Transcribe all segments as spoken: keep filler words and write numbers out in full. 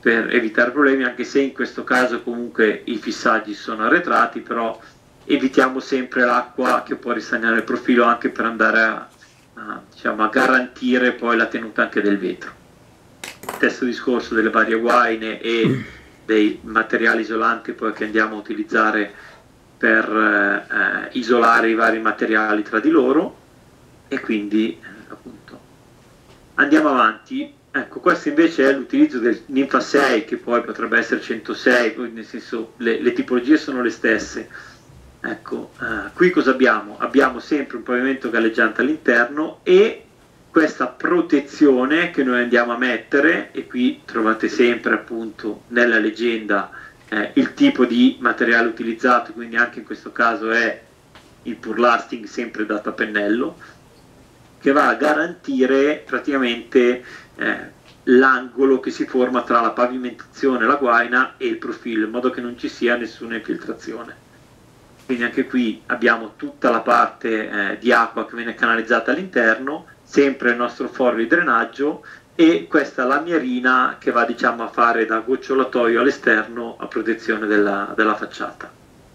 per evitare problemi, anche se in questo caso comunque i fissaggi sono arretrati, però evitiamo sempre l'acqua che può ristagnare il profilo, anche per andare a, a, diciamo, a garantire poi la tenuta anche del vetro. Stesso discorso delle varie guaine e dei materiali isolanti poi che andiamo a utilizzare per eh, isolare i vari materiali tra di loro, e quindi eh, appunto andiamo avanti. Ecco, questo invece è l'utilizzo del Ninfa sei, che poi potrebbe essere centosei, nel senso le, le tipologie sono le stesse. Ecco, eh, qui cosa abbiamo? Abbiamo sempre un pavimento galleggiante all'interno e questa protezione che noi andiamo a mettere, e qui trovate sempre appunto nella leggenda eh, il tipo di materiale utilizzato, quindi anche in questo caso è il Purlasting sempre dato a pennello, che va a garantire praticamente eh, l'angolo che si forma tra la pavimentazione, la guaina e il profilo, in modo che non ci sia nessuna infiltrazione. Quindi anche qui abbiamo tutta la parte eh, di acqua che viene canalizzata all'interno, sempre il nostro foro di drenaggio, e questa lamierina che va, diciamo, a fare da gocciolatoio all'esterno a protezione della, della facciata.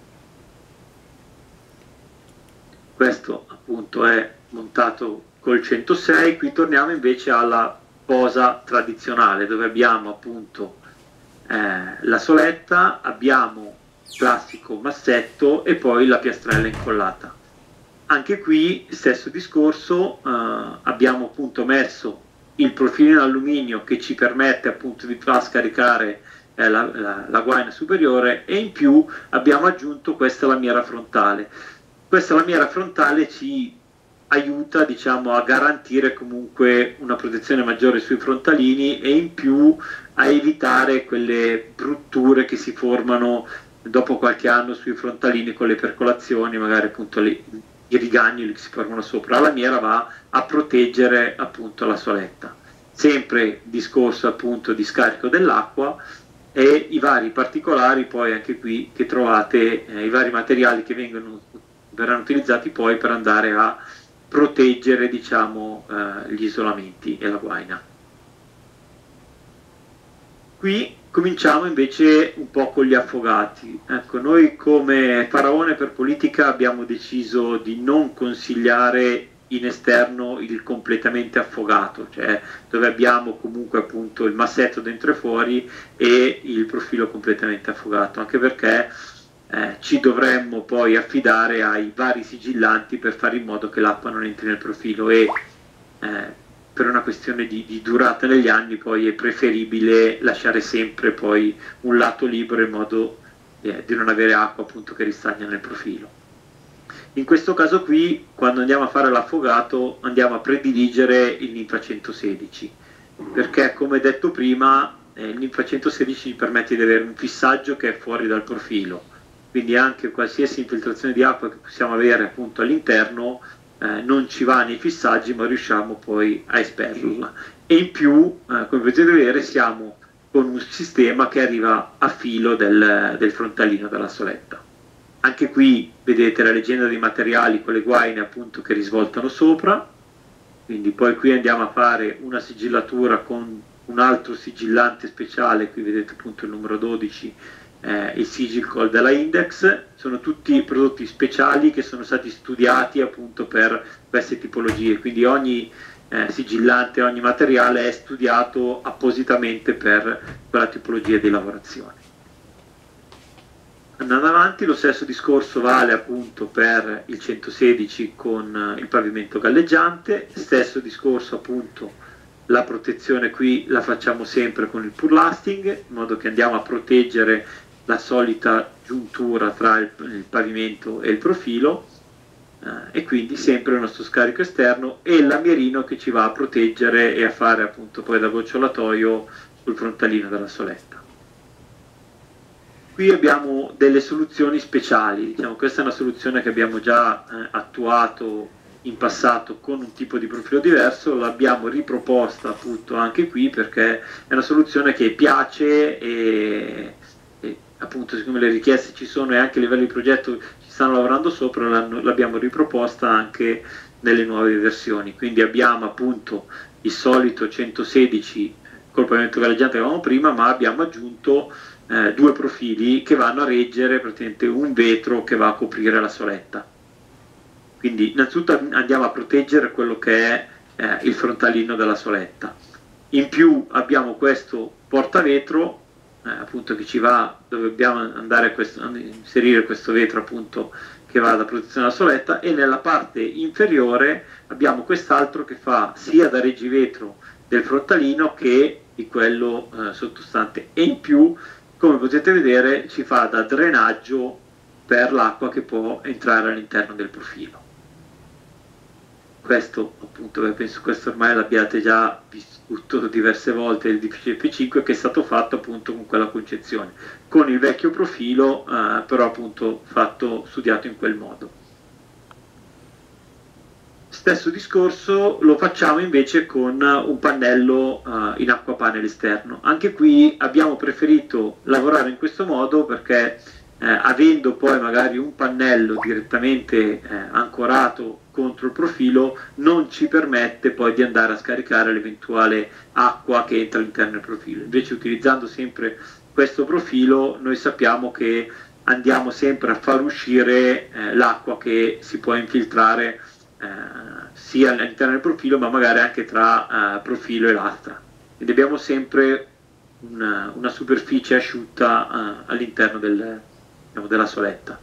Questo appunto è montato col centosei. Qui torniamo invece alla posa tradizionale, dove abbiamo appunto eh, la soletta, abbiamo classico massetto e poi la piastrella incollata. Anche qui stesso discorso, eh, abbiamo appunto messo il profilo in alluminio che ci permette appunto di far scaricare eh, la, la, la guaina superiore, e in più abbiamo aggiunto questa lamiera frontale. Questa lamiera frontale ci aiuta, diciamo, a garantire comunque una protezione maggiore sui frontalini, e in più a evitare quelle brutture che si formano dopo qualche anno sui frontalini con le percolazioni, magari appunto le, i rigagnoli che si formano sopra. La lamiera va a proteggere appunto la soletta. Sempre discorso appunto di scarico dell'acqua e i vari particolari poi anche qui che trovate, eh, i vari materiali che vengono, verranno utilizzati poi per andare a proteggere, diciamo, eh, gli isolamenti e la guaina. Qui cominciamo invece un po' con gli affogati. Ecco, noi come Faraone per politica abbiamo deciso di non consigliare in esterno il completamente affogato, cioè dove abbiamo comunque appunto il massetto dentro e fuori e il profilo completamente affogato, anche perché eh, ci dovremmo poi affidare ai vari sigillanti per fare in modo che l'acqua non entri nel profilo, e eh, per una questione di, di durata negli anni poi è preferibile lasciare sempre poi un lato libero in modo eh, di non avere acqua appunto che ristagna nel profilo. In questo caso qui, quando andiamo a fare l'affogato, andiamo a prediligere il Ninfa centosedici, perché come detto prima eh, il Ninfa centosedici ci permette di avere un fissaggio che è fuori dal profilo, quindi anche qualsiasi infiltrazione di acqua che possiamo avere appunto all'interno Eh, non ci va nei fissaggi, ma riusciamo poi a espergerla. E in più, eh, come potete vedere, siamo con un sistema che arriva a filo del, del frontalino della soletta. Anche qui vedete la leggenda dei materiali con le guaine appunto che risvoltano sopra, quindi poi qui andiamo a fare una sigillatura con un altro sigillante speciale, qui vedete appunto il numero dodici, Eh, il sigil col della Index. Sono tutti prodotti speciali che sono stati studiati appunto per queste tipologie, quindi ogni eh, sigillante, ogni materiale è studiato appositamente per quella tipologia di lavorazione. Andando avanti, lo stesso discorso vale appunto per il centosedici con il pavimento galleggiante, stesso discorso appunto. La protezione qui la facciamo sempre con il Purlasting, in modo che andiamo a proteggere la solita giuntura tra il, il pavimento e il profilo, eh, e quindi sempre il nostro scarico esterno e il lamierino che ci va a proteggere e a fare appunto poi da gocciolatoio sul frontalino della soletta. Qui abbiamo delle soluzioni speciali, diciamo, questa è una soluzione che abbiamo già eh, attuato in passato con un tipo di profilo diverso, l'abbiamo riproposta appunto anche qui perché è una soluzione che piace e, e appunto siccome le richieste ci sono e anche a livello di progetto ci stanno lavorando sopra, l'abbiamo riproposta anche nelle nuove versioni. Quindi abbiamo appunto il solito centosedici col pavimento galleggiante che avevamo prima, ma abbiamo aggiunto eh, due profili che vanno a reggere praticamente un vetro che va a coprire la soletta. Quindi innanzitutto andiamo a proteggere quello che è eh, il frontalino della soletta. In più abbiamo questo portavetro eh, appunto che ci va, dove dobbiamo andare a, questo, a inserire questo vetro appunto che va da protezione alla soletta, e nella parte inferiore abbiamo quest'altro che fa sia da reggivetro del frontalino che di quello eh, sottostante, e in più, come potete vedere, ci fa da drenaggio per l'acqua che può entrare all'interno del profilo. Questo appunto, beh, penso questo ormai l'abbiate già vissuto diverse volte, il edificio F cinque, che è stato fatto appunto con quella concezione, con il vecchio profilo eh, però appunto fatto, studiato in quel modo. Stesso discorso lo facciamo invece con un pannello uh, in acquapanel esterno. Anche qui abbiamo preferito lavorare in questo modo perché eh, avendo poi magari un pannello direttamente eh, ancorato contro il profilo non ci permette poi di andare a scaricare l'eventuale acqua che entra all'interno del profilo. Invece utilizzando sempre questo profilo noi sappiamo che andiamo sempre a far uscire eh, l'acqua che si può infiltrare eh, sia all'interno del profilo ma magari anche tra eh, profilo e lastra, quindi abbiamo sempre una, una superficie asciutta eh, all'interno del, diciamo, della soletta.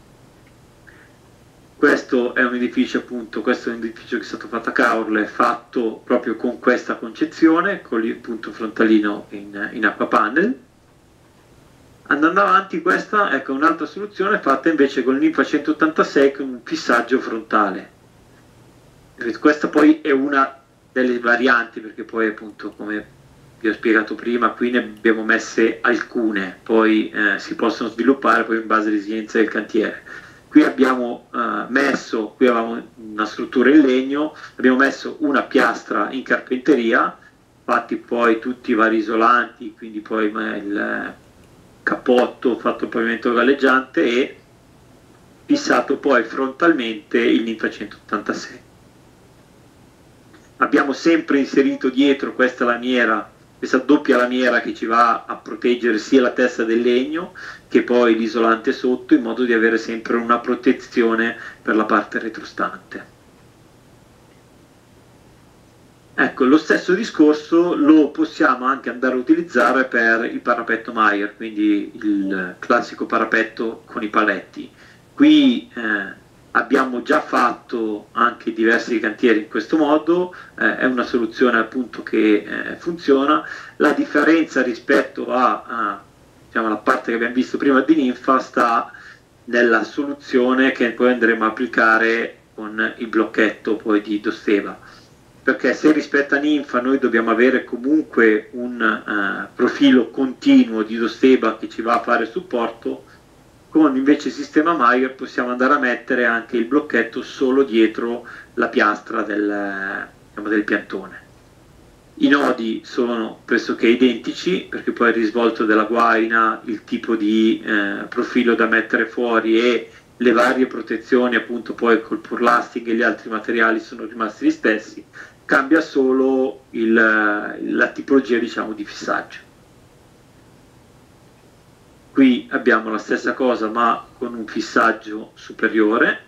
Questo è un edificio appunto, questo è un edificio che è stato fatto a Caorle, fatto proprio con questa concezione, con il punto frontalino in, in acquapanel. Andando avanti, questa ecco un'altra soluzione fatta invece con il Ninfa centottantasei con un fissaggio frontale. Questa poi è una delle varianti, perché poi appunto come vi ho spiegato prima qui ne abbiamo messe alcune, poi eh, si possono sviluppare poi in base alle esigenze del cantiere. Qui abbiamo eh, messo, qui avevamo una struttura in legno, abbiamo messo una piastra in carpenteria, fatti poi tutti i vari isolanti, quindi poi il cappotto, fatto il pavimento galleggiante e fissato poi frontalmente il Ninfa centottantasei. Abbiamo sempre inserito dietro questa lamiera, questa doppia lamiera che ci va a proteggere sia la testa del legno che poi l'isolante sotto, in modo di avere sempre una protezione per la parte retrostante. Ecco, lo stesso discorso lo possiamo anche andare a utilizzare per il parapetto Meyer, quindi il classico parapetto con i paletti. Qui eh, abbiamo già fatto anche diversi cantieri in questo modo, eh, è una soluzione appunto che eh, funziona. La differenza rispetto a, a diciamo, la parte che abbiamo visto prima di Ninfa sta nella soluzione che poi andremo a applicare con il blocchetto poi di Dosteva, perché se rispetto a Ninfa noi dobbiamo avere comunque un uh, profilo continuo di Dosteva che ci va a fare supporto, con invece il sistema Meyer possiamo andare a mettere anche il blocchetto solo dietro la piastra del, diciamo, del piantone. I nodi sono pressoché identici, perché poi il risvolto della guaina, il tipo di eh, profilo da mettere fuori e le varie protezioni appunto poi col purlasting e gli altri materiali sono rimasti gli stessi, cambia solo il, la tipologia diciamo di fissaggio. Qui abbiamo la stessa cosa ma con un fissaggio superiore,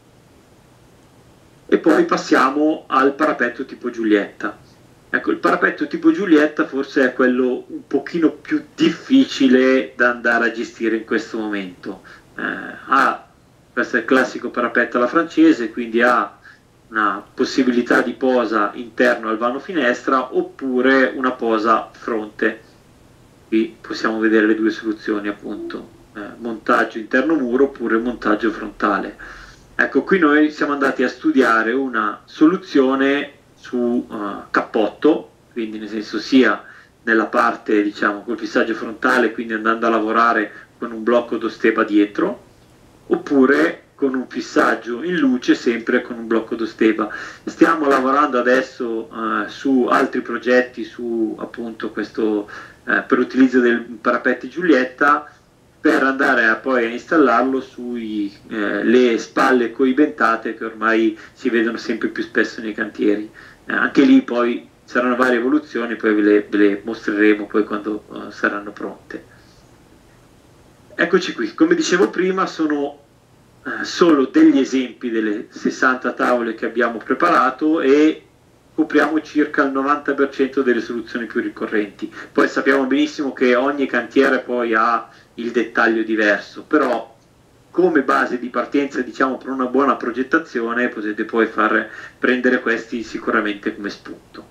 e poi passiamo al parapetto tipo Giulietta. Ecco, il parapetto tipo Giulietta forse è quello un pochino più difficile da andare a gestire in questo momento. Eh, ha, questo è il classico parapetto alla francese, quindi ha una possibilità di posa interno al vano finestra oppure una posa fronte. Qui possiamo vedere le due soluzioni appunto, eh, montaggio interno muro oppure montaggio frontale. Ecco, qui noi siamo andati a studiare una soluzione su uh, cappotto, quindi nel senso sia nella parte diciamo col fissaggio frontale, quindi andando a lavorare con un blocco d'osteba dietro, oppure con un fissaggio in luce sempre con un blocco d'osteba. Stiamo lavorando adesso uh, su altri progetti su appunto questo uh, per utilizzo del parapetti Giulietta, per andare a poi a installarlo sulle eh, spalle coibentate che ormai si vedono sempre più spesso nei cantieri. Eh, anche lì poi saranno varie evoluzioni, poi ve le, ve le mostreremo poi quando uh, saranno pronte. Eccoci qui, come dicevo prima sono uh, solo degli esempi delle sessanta tavole che abbiamo preparato e copriamo circa il novanta per cento delle soluzioni più ricorrenti. Poi sappiamo benissimo che ogni cantiere poi ha il dettaglio diverso, però come base di partenza, diciamo, per una buona progettazione potete poi far prendere questi sicuramente come spunto.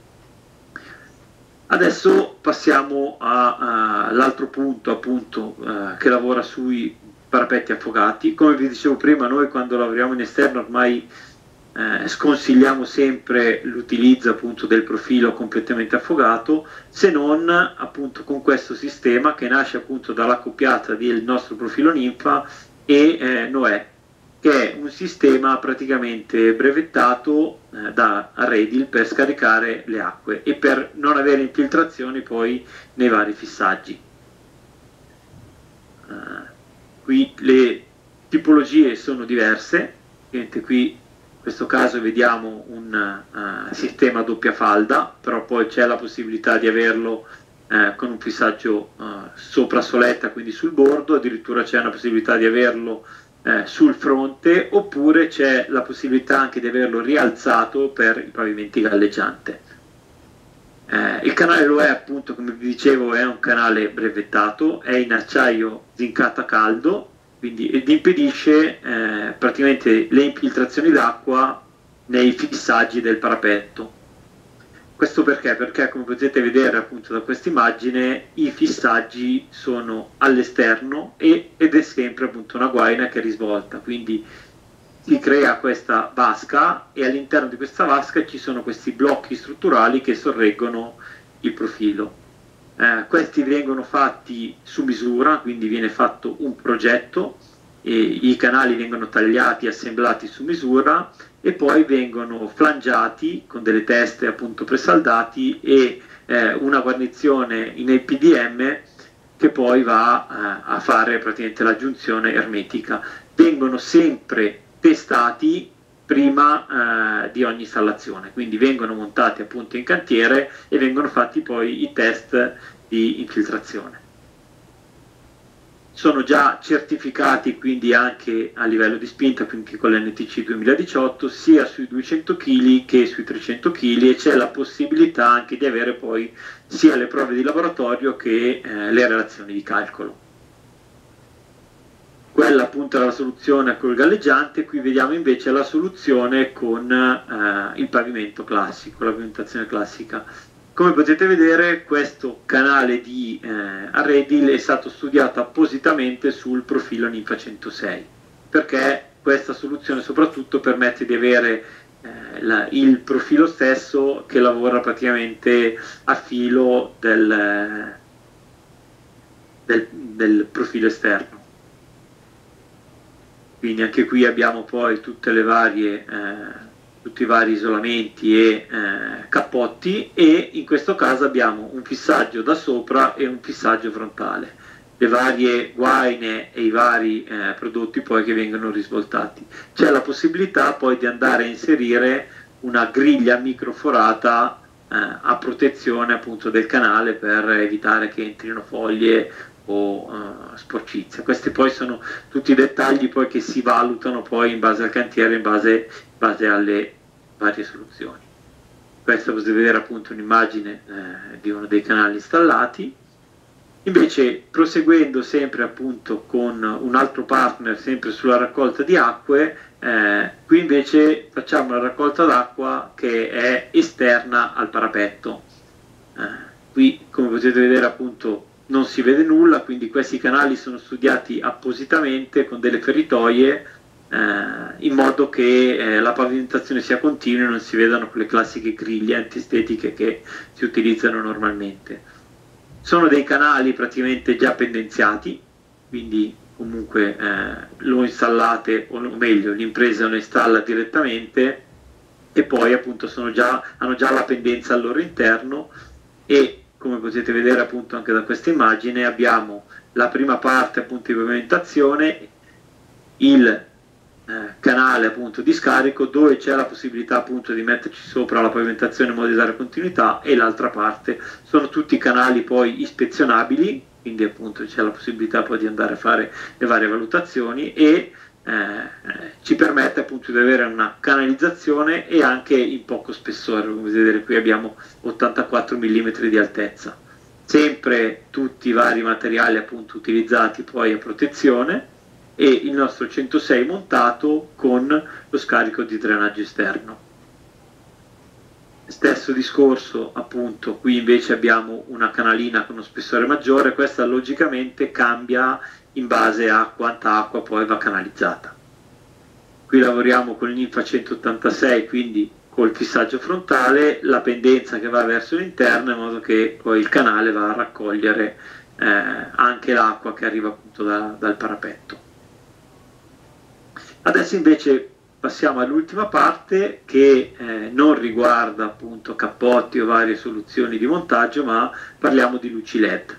Adesso passiamo all'altro punto, appunto, eh, che lavora sui parapetti affogati. Come vi dicevo prima, noi quando lavoriamo in esterno ormai eh, sconsigliamo sempre l'utilizzo appunto del profilo completamente affogato, se non appunto con questo sistema che nasce appunto dall'accoppiata del nostro profilo ninfa e eh, Noè, che è un sistema praticamente brevettato eh, da Redil per scaricare le acque e per non avere infiltrazioni poi nei vari fissaggi. Uh, qui le tipologie sono diverse, qui in questo caso vediamo un uh, sistema a doppia falda, però poi c'è la possibilità di averlo Eh, con un fissaggio eh, sopra soletta, quindi sul bordo, addirittura c'è una possibilità di averlo eh, sul fronte, oppure c'è la possibilità anche di averlo rialzato per i pavimenti galleggiante. Eh, il canale lo è appunto, come vi dicevo, è un canale brevettato, è in acciaio zincato a caldo, quindi ed impedisce eh, praticamente le infiltrazioni d'acqua nei fissaggi del parapetto. Questo perché? Perché come potete vedere appunto da questa immagine i fissaggi sono all'esterno ed è sempre appunto una guaina che risvolta, quindi si crea questa vasca e all'interno di questa vasca ci sono questi blocchi strutturali che sorreggono il profilo. Eh, questi vengono fatti su misura, quindi viene fatto un progetto e i canali vengono tagliati e assemblati su misura e poi vengono flangiati con delle teste appunto presaldati e eh, una guarnizione in E P D M che poi va eh, a fare praticamente la giunzione ermetica. Vengono sempre testati prima eh, di ogni installazione, quindi vengono montati appunto in cantiere e vengono fatti poi i test di infiltrazione. Sono già certificati quindi anche a livello di spinta, quindi con l'N T C duemiladiciotto, sia sui duecento chili che sui trecento chili e c'è la possibilità anche di avere poi sia le prove di laboratorio che eh, le relazioni di calcolo. Quella appunto è la soluzione col galleggiante, qui vediamo invece la soluzione con eh, il pavimento classico, la pavimentazione classica. Come potete vedere questo canale di eh, Redil è stato studiato appositamente sul profilo ninfa centosei, perché questa soluzione soprattutto permette di avere eh, la, il profilo stesso che lavora praticamente a filo del, del, del profilo esterno. Quindi anche qui abbiamo poi tutte le varie... Eh, tutti i vari isolamenti e eh, cappotti e in questo caso abbiamo un fissaggio da sopra e un fissaggio frontale, le varie guaine e i vari eh, prodotti poi che vengono risvoltati. C'è la possibilità poi di andare a inserire una griglia microforata eh, a protezione appunto del canale per evitare che entrino foglie o uh, sporcizia. Questi poi sono tutti i dettagli poi che si valutano poi in base al cantiere, in base, in base alle varie soluzioni. Questa potete vedere appunto un'immagine eh, di uno dei canali installati. Invece proseguendo sempre appunto con un altro partner sempre sulla raccolta di acque, eh, qui invece facciamo la raccolta d'acqua che è esterna al parapetto. Eh, qui come potete vedere appunto non si vede nulla, quindi questi canali sono studiati appositamente con delle feritoie eh, in modo che eh, la pavimentazione sia continua e non si vedano quelle classiche griglie antistetiche che si utilizzano normalmente. Sono dei canali praticamente già pendenziati, quindi comunque eh, lo installate, o meglio l'impresa lo installa direttamente e poi appunto sono già, hanno già la pendenza al loro interno e come potete vedere appunto anche da questa immagine abbiamo la prima parte appunto di pavimentazione, il eh, canale appunto di scarico dove c'è la possibilità appunto di metterci sopra la pavimentazione in modo di dare continuità, e l'altra parte sono tutti canali poi ispezionabili, quindi appunto c'è la possibilità poi di andare a fare le varie valutazioni, e eh, ci permette appunto di avere una canalizzazione e anche in poco spessore. Come vedete qui abbiamo ottantaquattro millimetri di altezza, sempre tutti i vari materiali appunto utilizzati poi a protezione, e il nostro centosei montato con lo scarico di drenaggio esterno. Stesso discorso appunto, qui invece abbiamo una canalina con uno spessore maggiore, questa logicamente cambia in base a quanta acqua poi va canalizzata. Qui lavoriamo con il Ninfa centottantasei, quindi col fissaggio frontale, la pendenza che va verso l'interno, in modo che poi il canale va a raccogliere eh, anche l'acqua che arriva appunto da, dal parapetto. Adesso invece passiamo all'ultima parte, che eh, non riguarda appunto cappotti o varie soluzioni di montaggio, ma parliamo di luci L E D.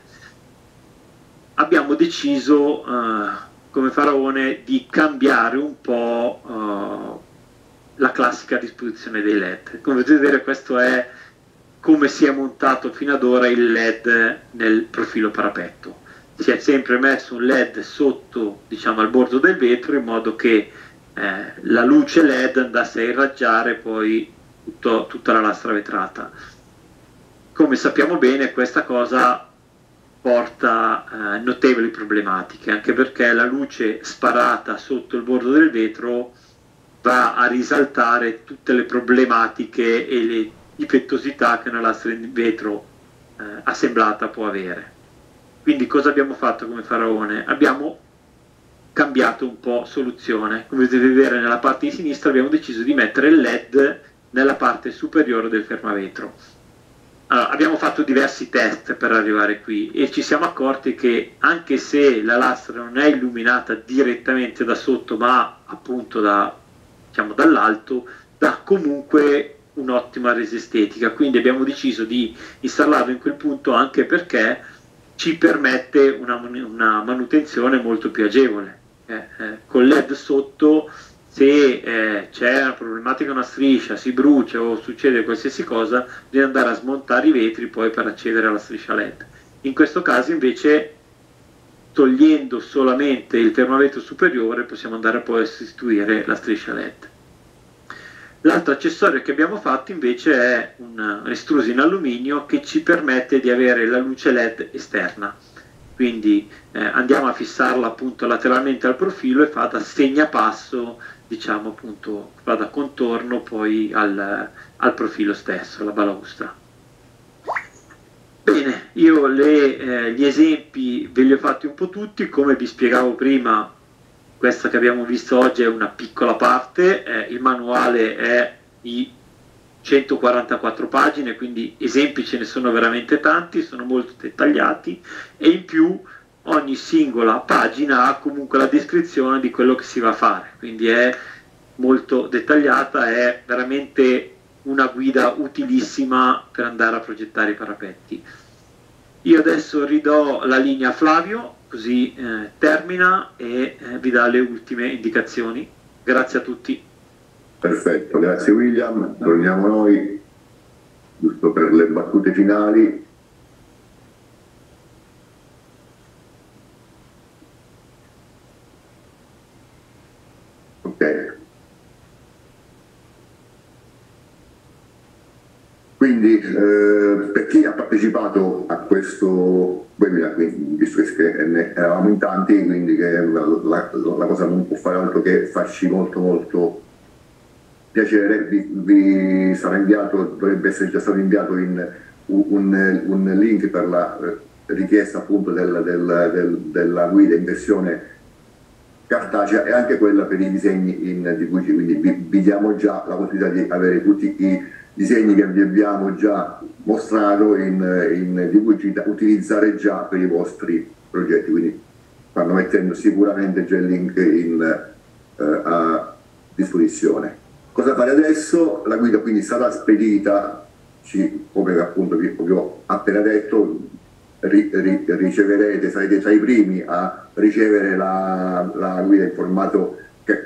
Abbiamo deciso eh, come Faraone di cambiare un po' eh, la classica disposizione dei L E D. Come potete vedere, questo è come si è montato fino ad ora il L E D nel profilo parapetto. Si è sempre messo un L E D sotto, diciamo, al bordo del vetro, in modo che eh, la luce L E D andasse a irraggiare poi tutto, tutta la lastra vetrata. Come sappiamo bene, questa cosa porta eh, notevoli problematiche, anche perché la luce sparata sotto il bordo del vetro va a risaltare tutte le problematiche e le difettosità che una lastra in vetro eh, assemblata può avere. Quindi cosa abbiamo fatto come Faraone? Abbiamo cambiato un po' soluzione. Come potete vedere nella parte di sinistra abbiamo deciso di mettere il L E D nella parte superiore del fermavetro. Allora, abbiamo fatto diversi test per arrivare qui e ci siamo accorti che anche se la lastra non è illuminata direttamente da sotto, ma appunto da, diciamo, dall'alto, dà comunque un'ottima resa estetica. Quindi abbiamo deciso di installarlo in quel punto, anche perché ci permette una, una manutenzione molto più agevole. Eh, eh, con L E D sotto, se eh, c'è una problematica, una striscia, si brucia o succede qualsiasi cosa, bisogna andare a smontare i vetri poi per accedere alla striscia L E D. In questo caso invece, togliendo solamente il fermavetro superiore, possiamo andare poi a sostituire la striscia L E D. L'altro accessorio che abbiamo fatto invece è un estruso in alluminio che ci permette di avere la luce L E D esterna. Quindi eh, andiamo a fissarla appunto lateralmente al profilo e fa da segnapasso, diciamo appunto, va da contorno poi al, al profilo stesso, alla balaustra. Bene, io le, eh, gli esempi ve li ho fatti un po' tutti. Come vi spiegavo prima, questa che abbiamo visto oggi è una piccola parte, eh, il manuale è di centoquarantaquattro pagine, quindi esempi ce ne sono veramente tanti, sono molto dettagliati, e in più ogni singola pagina ha comunque la descrizione di quello che si va a fare, quindi è molto dettagliata, è veramente una guida utilissima per andare a progettare i parapetti. Io adesso ridò la linea a Flavio, così eh, termina e eh, vi dà le ultime indicazioni. Grazie a tutti. Perfetto, grazie William. Torniamo noi, giusto per le battute finali. Ok. Quindi eh, per chi ha partecipato a questo webinar, visto che ne eravamo in tanti, quindi che la, la, la cosa non può fare altro che farci molto molto piacere, vi, vi sarà inviato, dovrebbe essere già stato inviato in un, un link per la richiesta appunto del, del, del, della guida in versione cartacea e anche quella per i disegni in D V G, quindi vi, vi diamo già la possibilità di avere tutti i disegni che vi abbiamo già mostrato in, in D V G da utilizzare già per i vostri progetti, quindi stanno mettendo sicuramente già il link in, eh, a disposizione. Cosa fare adesso? La guida quindi sarà spedita, ci, come appunto vi, vi ho appena detto, ri, ri, riceverete, sarete tra i primi a ricevere la, la guida in formato che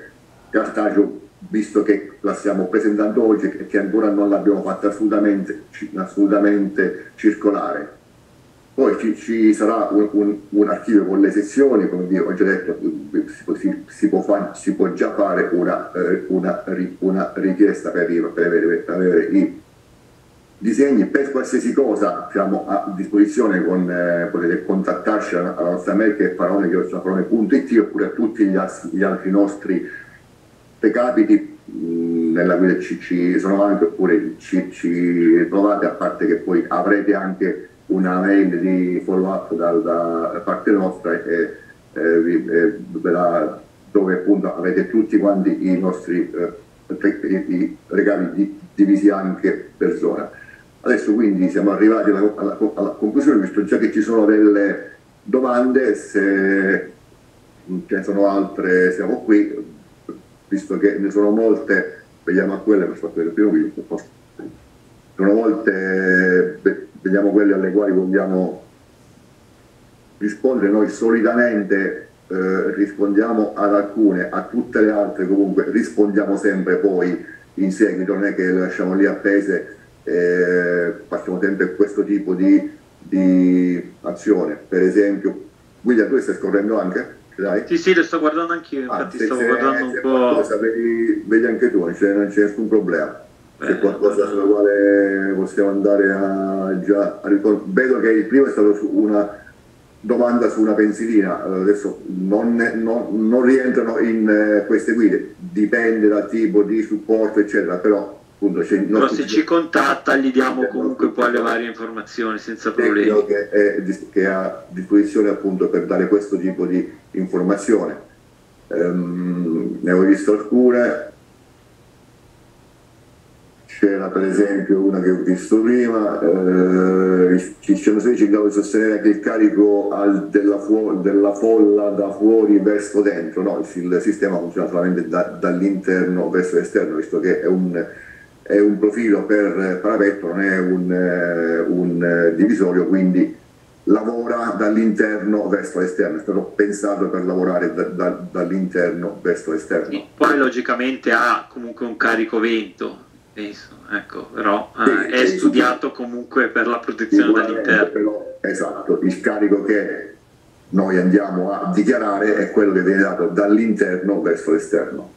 cartaceo, visto che la stiamo presentando oggi e che ancora non l'abbiamo fatta assolutamente, assolutamente circolare. Poi ci, ci sarà un, un, un archivio con le sezioni, come vi ho già detto, si, si, può, fare, si può già fare una, una, una richiesta per, per, avere, per avere i disegni. Per qualsiasi cosa siamo a disposizione, con, eh, potete contattarci alla, alla nostra mail che è parone punto it, oppure a tutti gli, gli altri nostri recapiti mh, nella guida ci, ci sono anche, oppure ci, ci trovate, a parte che poi avrete anche una mail di follow up da, da parte nostra e, eh, vi, eh, dove appunto avete tutti quanti i nostri eh, i, i recapiti divisi anche per zona. Adesso quindi siamo arrivati alla, alla, alla conclusione, visto già che ci sono delle domande, se ce ne sono altre siamo qui, visto che ne sono molte, vediamo a quelle, per fatto il primo video, sono molte, vediamo quelle alle quali vogliamo rispondere. Noi solitamente eh, rispondiamo ad alcune, a tutte le altre comunque rispondiamo sempre poi in seguito, non è che le lasciamo lì appese. Eh, facciamo sempre questo tipo di, di azione. Per esempio, Guida, tu stai scorrendo anche? Dai? Sì, sì, lo sto guardando anch'io, infatti ah, stavo guardando un po'. Qualcosa, vedi, vedi anche tu, non c'è nessun problema. C'è qualcosa sulla quale possiamo andare a già a ricordare. Vedo che il primo è stato su una domanda su una pensilina, adesso non, non, non rientrano in eh, queste guide, dipende dal tipo di supporto eccetera, però appunto c'è, però se ci contatta gli diamo comunque poi le varie informazioni senza problemi, che è, che è a disposizione appunto per dare questo tipo di informazione. Um, ne ho visto alcune. C'era per esempio una che ho visto prima, eh, il centosedici in grado di sostenere anche il carico al, della, della folla da fuori verso dentro, no? Il sistema funziona solamente da, dall'interno verso l'esterno, visto che è un, è un profilo per parapetto, non è un, un divisorio, quindi lavora dall'interno verso l'esterno, è stato pensato per lavorare da, da, dall'interno verso l'esterno. Sì, poi logicamente ha comunque un carico vento. Penso, ecco, però eh, sì, è sì, studiato sì. Comunque per la protezione dall'interno. Esatto, il carico che noi andiamo a dichiarare è quello che viene dato dall'interno verso l'esterno.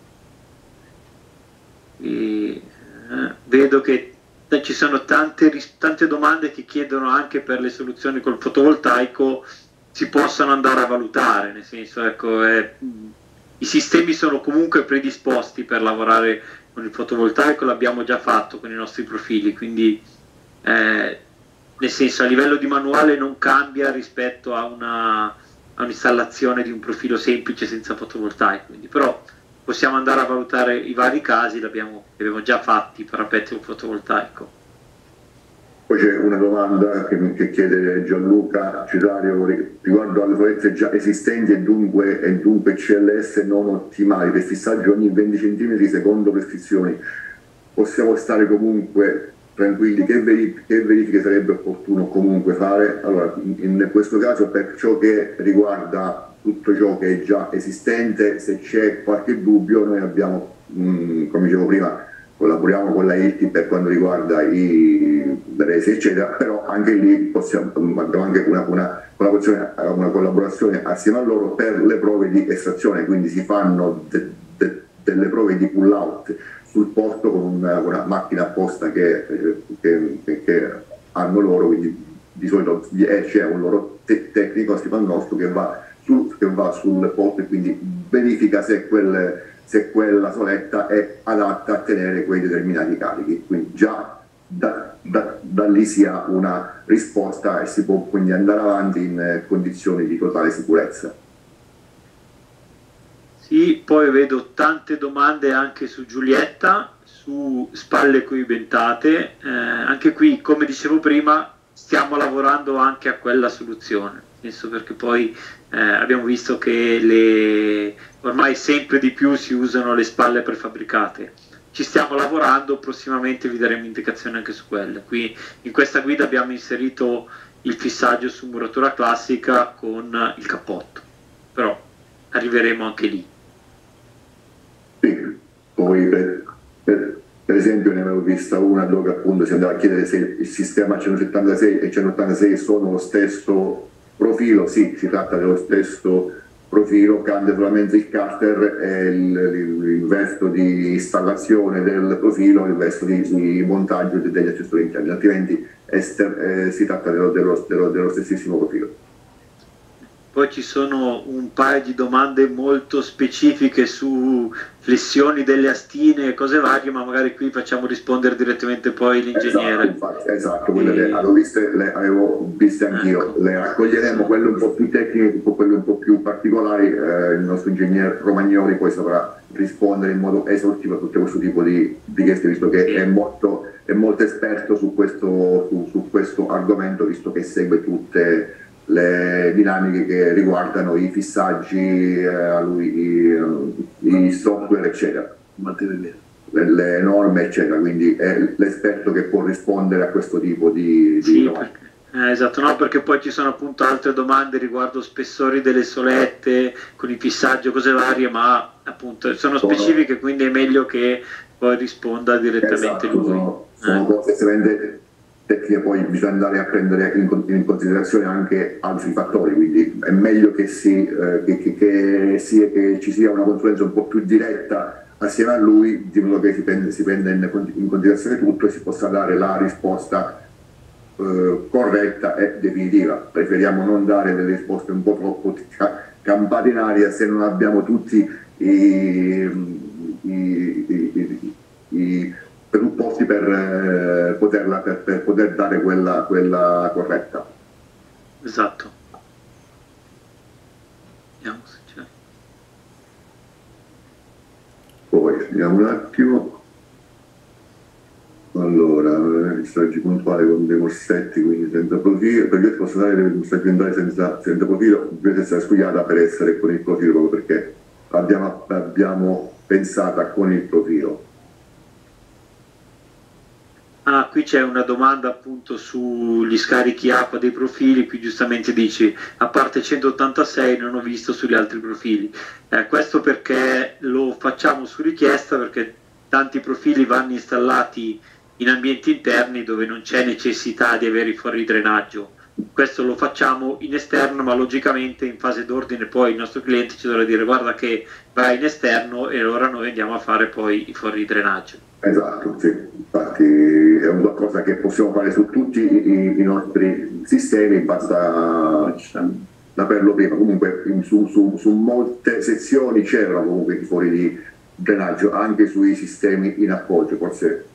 Eh, vedo che ci sono tante, tante domande che chiedono anche per le soluzioni col fotovoltaico si possano andare a valutare, nel senso, ecco, eh, i sistemi sono comunque predisposti per lavorare con il fotovoltaico, l'abbiamo già fatto con i nostri profili, quindi eh, nel senso a livello di manuale non cambia rispetto a una a un'installazione di un profilo semplice senza fotovoltaico, quindi però possiamo andare a valutare i vari casi, l'abbiamo già fatti i parapetti con fotovoltaico. Poi c'è una domanda che, che chiede Gianluca Citario riguardo alle foreste già esistenti e dunque, e dunque C L S non ottimali per fissaggio ogni venti centimetri secondo prescrizioni. Possiamo stare comunque tranquilli? Che, verif che verifiche sarebbe opportuno comunque fare? Allora, in, in questo caso per ciò che riguarda tutto ciò che è già esistente, se c'è qualche dubbio noi abbiamo, mh, come dicevo prima, collaboriamo con la I T I per quanto riguarda i resi eccetera, però anche lì possiamo, abbiamo anche una, una, collaborazione, una collaborazione assieme a loro per le prove di estrazione, quindi si fanno de, de, delle prove di pull out sul porto con una, una macchina apposta che, che, che hanno loro, quindi di solito c'è un loro te tecnico, Stefano nostro, che va, su, che va sul porto e quindi verifica se quel se quella soletta è adatta a tenere quei determinati carichi, quindi già da, da, da lì si ha una risposta e si può quindi andare avanti in condizioni di totale sicurezza. Sì, poi vedo tante domande anche su Giulietta, su spalle coibentate, eh, anche qui come dicevo prima stiamo lavorando anche a quella soluzione, penso perché poi eh, abbiamo visto che le, ormai sempre di più si usano le spalle prefabbricate, ci stiamo lavorando, prossimamente vi daremo indicazioni anche su quelle. Qui in questa guida abbiamo inserito il fissaggio su muratura classica con il cappotto, però arriveremo anche lì. Sì. Poi per, per, per esempio ne avevo vista una dove appunto si andava a chiedere se il sistema centosettantasei e centottantasei sono lo stesso profilo. Sì, si tratta dello stesso profilo, cambia solamente il carter e il, il, il verso di installazione del profilo, il verso di, di montaggio degli accessori interni, altrimenti ester, eh, si tratta dello, dello, dello, dello stessissimo profilo. Poi ci sono un paio di domande molto specifiche su flessioni delle astine e cose varie, ma magari qui facciamo rispondere direttamente poi l'ingegnere. Esatto, infatti, esatto, quelle le avevo viste, le avevo viste anch'io, ecco. Le raccoglieremo, quelle un po' più tecniche, quelle un po' più particolari, eh, il nostro ingegnere Romagnoli poi saprà rispondere in modo esaustivo a tutto questo tipo di richieste, visto che è molto, è molto esperto su questo, su, su questo argomento, visto che segue tutte le dinamiche che riguardano i fissaggi, eh, lui, i, i software eccetera, le, le norme eccetera, quindi è l'esperto che può rispondere a questo tipo di, di sì, domande. Eh, esatto, no, perché poi ci sono appunto altre domande riguardo spessori delle solette con i fissaggi o cose varie, ma appunto sono specifiche, quindi è meglio che poi risponda direttamente esatto, lui. Sono, sono eh. cose estremamente tecniche, poi bisogna andare a prendere in, in considerazione anche altri fattori, quindi è meglio che, si, eh, che, che, che, sia, che ci sia una consulenza un po' più diretta assieme a lui, di modo che si prenda, si prenda in, in considerazione tutto e si possa dare la risposta eh, corretta e definitiva. Preferiamo non dare delle risposte un po' troppo campate in aria se non abbiamo tutti i, i, i, i, i presupposti per, eh, poterla, per, per poter dare quella, quella corretta. Esatto. Vediamo se c'è. Poi vediamo un attimo. Allora, messaggi puntuali con dei morsetti, quindi senza profilo. Per io posso dare dei messaggi puntuali senza, senza profilo, dovete essere scugliata per essere con il profilo, proprio perché abbiamo, abbiamo pensata con il profilo. Ah, qui c'è una domanda appunto sugli scarichi acqua dei profili, qui giustamente dici, a parte centottantasei non ho visto sugli altri profili. Eh, questo perché lo facciamo su richiesta, perché tanti profili vanno installati in ambienti interni dove non c'è necessità di avere i fuori drenaggio. Questo lo facciamo in esterno, ma logicamente in fase d'ordine poi il nostro cliente ci dovrà dire guarda che va in esterno e allora noi andiamo a fare poi i fuori drenaggio. Esatto, sì. Infatti è una cosa che possiamo fare su tutti i, i nostri sistemi, basta saperlo prima. Comunque su, su, su molte sezioni c'erano comunque i fuori di drenaggio, anche sui sistemi in appoggio, forse